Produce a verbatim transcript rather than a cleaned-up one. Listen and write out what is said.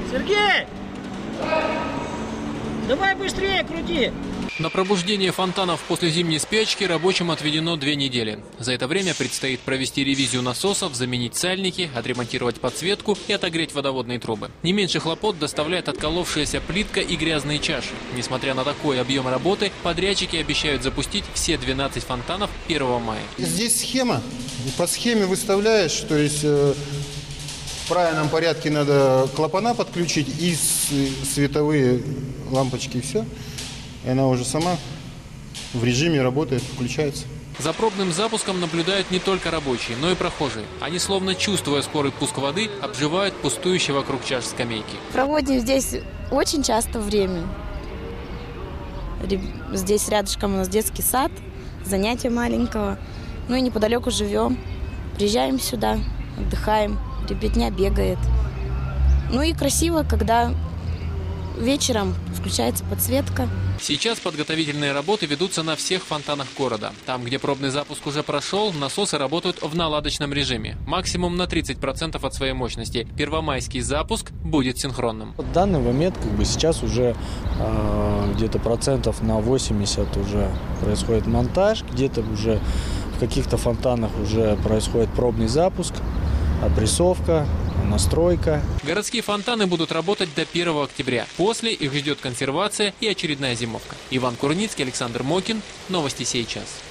Сергей! Давай быстрее крути! На пробуждение фонтанов после зимней спячки рабочим отведено две недели. За это время предстоит провести ревизию насосов, заменить сальники, отремонтировать подсветку и отогреть водоводные трубы. Не меньше хлопот доставляет отколовшаяся плитка и грязные чаши. Несмотря на такой объем работы, подрядчики обещают запустить все двенадцать фонтанов первого мая. Здесь схема. По схеме выставляешь, то есть э, в правильном порядке надо клапана подключить и световые лампочки, и все. И она уже сама в режиме работает, включается. За пробным запуском наблюдают не только рабочие, но и прохожие. Они, словно чувствуя скорый пуск воды, обживают пустующие вокруг чаш скамейки. Проводим здесь очень часто время. Здесь рядышком у нас детский сад, занятия маленького. Ну и неподалеку живем. Приезжаем сюда, отдыхаем, ребятня бегает. Ну и красиво, когда вечером включается подсветка. Сейчас подготовительные работы ведутся на всех фонтанах города. Там, где пробный запуск уже прошел, насосы работают в наладочном режиме. Максимум на тридцать процентов от своей мощности. Первомайский запуск будет синхронным. В данный момент как бы сейчас уже э, где-то процентов на восемьдесят уже происходит монтаж. Где-то уже в каких-то фонтанах уже происходит пробный запуск, опрессовка, настройка. Городские фонтаны будут работать до первого октября. После их ждет консервация и очередная зимовка. Иван Курницкий, Александр Мокин. Новости сейчас.